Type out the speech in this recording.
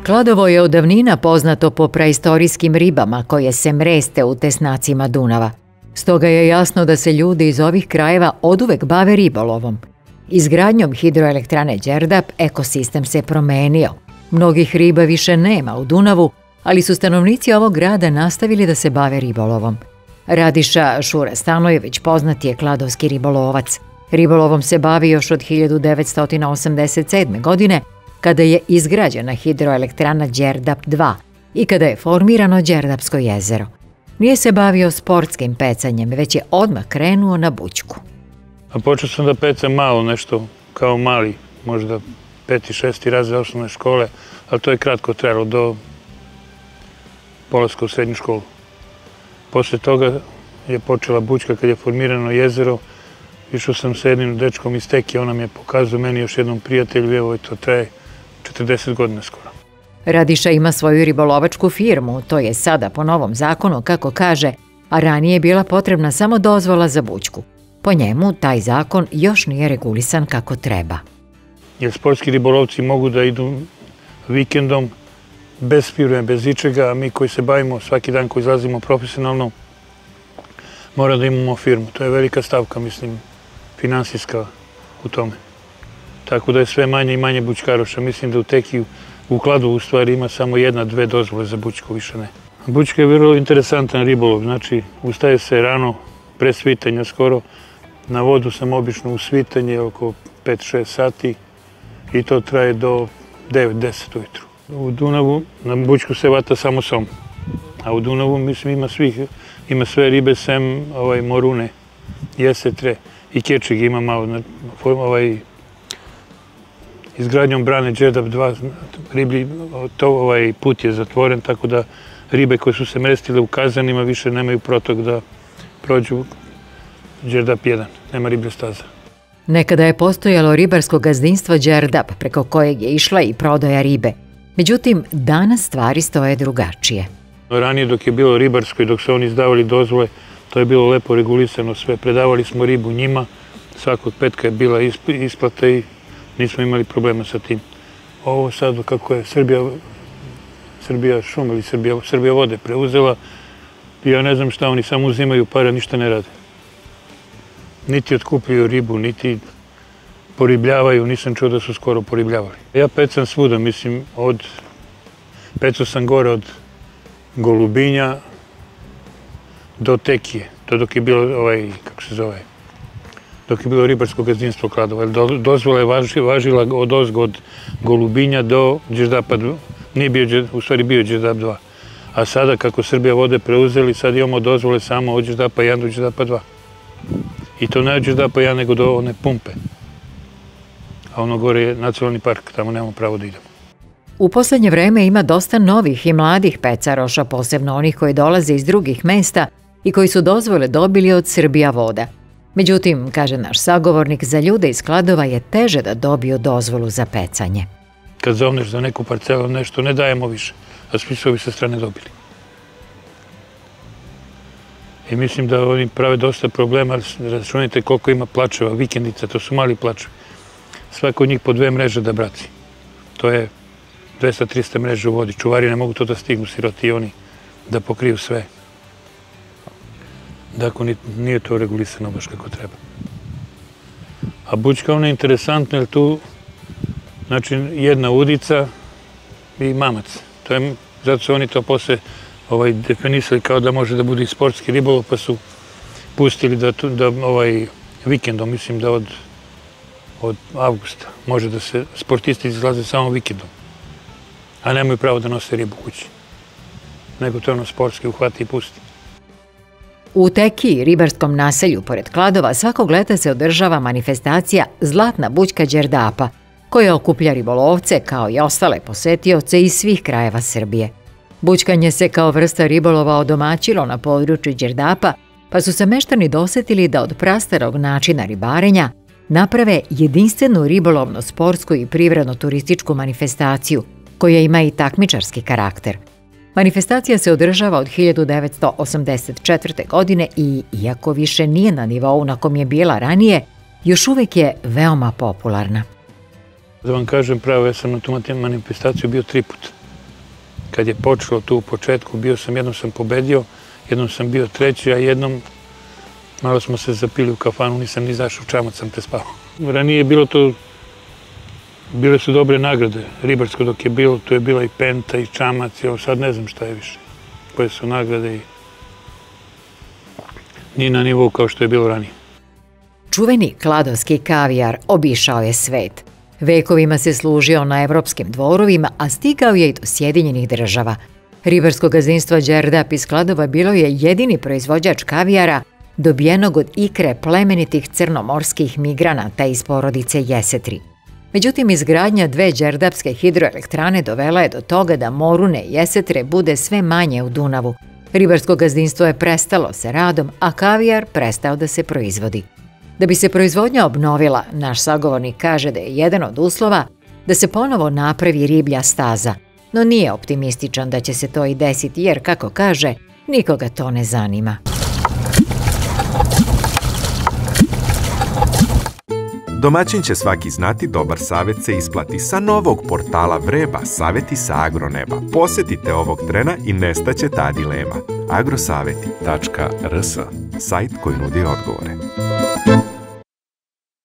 Kladovo je od davnina poznato po praistorijskim ribama koje se mreste u tesnacima Dunava. Stoga je jasno da se ljudi iz ovih krajeva oduvek bave ribolovom. Izgradnjom hidroelektrane Đerdap ekosistem se promenio. Mnogih riba više nema u Dunavu, ali su stanovnici ovog grada nastavili da se bave ribolovom. Radiša Šura Stanojević poznat je kladovski ribolovac. Ribolovom se bavi još od 1987. godine, kada je izgrađena hidroelektrana Đerdap 2 i kada je formirano Đerdapsko jezero. Nije se bavio sportskim pecanjem, već je odmah krenuo na bućku. Počeo sam da pecam malo nešto, kao mali, možda 5. 6. razred osnovne škole, ali to je kratko trajalo do polaska u srednju školu. Posle toga je počela bućka kad je formirano jezero. Išao sam sa jednim dečkom iz Teke, on nam je pokazao meni još jednom prijatelju, evo to traje 40 godina skoro. Radiša ima svoju ribolovačku firmu, to je sada po novom zakonu, kako kaže, a ranije je bila potrebna samo dozvola za bućku. Po njemu, taj zakon još nije regulisan kako treba. Jer sportski ribolovci mogu da idu vikendom bez firme, bez ičega, a mi koji se bavimo svaki dan, koji izlazimo profesionalno, mora da imamo firmu. To je velika stavka, mislim, finansijska u tome. Tako da je sve manje i manje bućkaroša. Mislim da u Teki, u Kladovu u stvari ima samo 1, 2 dozvole za bućku, više ne. Bućka je vrlo interesantan ribolov, znači ustaje se rano, pre svitanja skoro. Na vodu sam obično u svitanje oko 5-6 sati i to traje do 9-10 ujutru. U Dunavu na bućku se vata samo som, a u Dunavu mislim ima sve ribe sem morune, jesetre i kečig ima malo. Izgradnjom brane Đerdap 2 put je zatvoren, tako da ribe koje su se mrestile u kazanima više nemaju protok da prođu Đerdap 1, nema riblje staza. Nekada je postojalo ribarsko gazdinstvo Đerdap, preko kojeg je išla i prodaja ribe. Međutim, danas stvari stoje drugačije. Ranije dok je bilo ribarsko i dok su oni izdavali dozvole, to je bilo lepo regulisano sve. Predavali smo ribu njima, svakog petka je bila isplata i nismo imali problema sa tim. Ovo sad kako je Srbija šum ili Srbija vode preuzela, ja ne znam šta, oni samo uzimaju pare, ništa ne rade. Niti otkupljuju ribu, niti poribljavaju, nisam čuo da su skoro poribljavali. Ja pecam svuda, mislim, pecao sam gore od Golubinja do Tekije, to dok je bilo dok je bilo ribarsko gazdinstvo Kladova. Dozvola je važila od ozgo od Golubinja do Đerdapa 2, nije bio, u stvari bio Đerdap 2. A sada, kako Srbija vode preuzeli, sad imamo dozvole samo od Đerdapa 1 do Đerdapa 2. I to ne od Đerdapa 1, nego do one pumpe. A ono gore je nacionalni park, tamo nemamo pravo da idemo. U poslednje vreme ima dosta novih i mladih pecaroša, posebno onih koji dolaze iz drugih mesta i koji su dozvole dobili od Srbija voda. Međutim, kaže naš sagovornik, za ljude iz Kladova je teže da dobiju dozvolu za pecanje. Kad zovneš za neku parcelu nešto, ne dajemo više, a svi su ovi sa strane dobili. I mislim da oni prave dosta problema, računajte koliko ima plačeva, vikendica, to su mali plačevi. Svako od njih po 2 mreže da braci. To je 200-300 mreže u vodi. Čuvari ne mogu to da stignu, siroti oni, da pokriju sve. Dakle, nije to regulisano baš kako treba. A bućka ona je interesantna, jer tu, znači, jedna udica i mamac. Zato su oni to posle definisali kao da može da bude i sportski ribolov, pa su pustili da vikendom, mislim da od avgusta, može da se sportisti izlaze samo vikendom, a nemaju pravo da nose ribu kući. Nego to ono sportski uhvati i pusti. U Teki, ribarskom naselju pored Kladova, svakog leta se održava manifestacija Zlatna bućka Đerdapa, koja okuplja ribolovce kao i ostale posetioce iz svih krajeva Srbije. Bućkanje se kao vrsta ribolova odomaćilo na području Đerdapa, pa su se meštani dosetili da od prastarog načina ribarenja naprave jedinstvenu ribolovno-sportsku i privredno-turističku manifestaciju, koja ima i takmičarski karakter. Manifestacija se održava od 1984. godine i, iako više nije na nivou na kom je bila ranije, još uvek je veoma popularna. Da vam kažem pravo, ja sam na tu manifestaciju bio 3 puta. kad je počelo tu u početku, jednom sam pobedio, jednom sam bio treći, a jednom malo smo se zapili u kafanu, nisam ni zašao, čamac sam te spao. Ranije je bilo to, bile su dobre nagrade. Ribarsko dok je bilo, to je bila i penta i čamac, sad ne znam šta je više. Koje su nagrade i nije na nivou kao što je bilo ranije. Čuveni kladovski kavijar obišao je svet. Vekovima se služio na evropskim dvorovima, a stigao je i do Sjedinjenih Država. Ribarsko gazdinstvo Đerdap iz Kladova bilo je jedini proizvođač kavijara dobijenog od ikre plemenitih crnomorskih migranata iz porodice jesetri. Međutim, izgradnja 2 đerdapske hidroelektrane dovela je do toga da morune jesetre bude sve manje u Dunavu. Ribarsko gazdinstvo je prestalo sa radom, a kavijar prestao da se proizvodi. Da bi se proizvodnja obnovila, naš sagovornik kaže da je jedan od uslova da se ponovo napravi riblja staza, no nije optimističan da će se to i desiti jer, kako kaže, nikoga to ne zanima. Domaćin će svaki znati, dobar savjet se isplati. Sa novog portala Vreba, savjeti sa agroneba. Posjetite ovog trena i nestaće ta dilema. agrosaveti.rs, sajt koji nudi odgovore.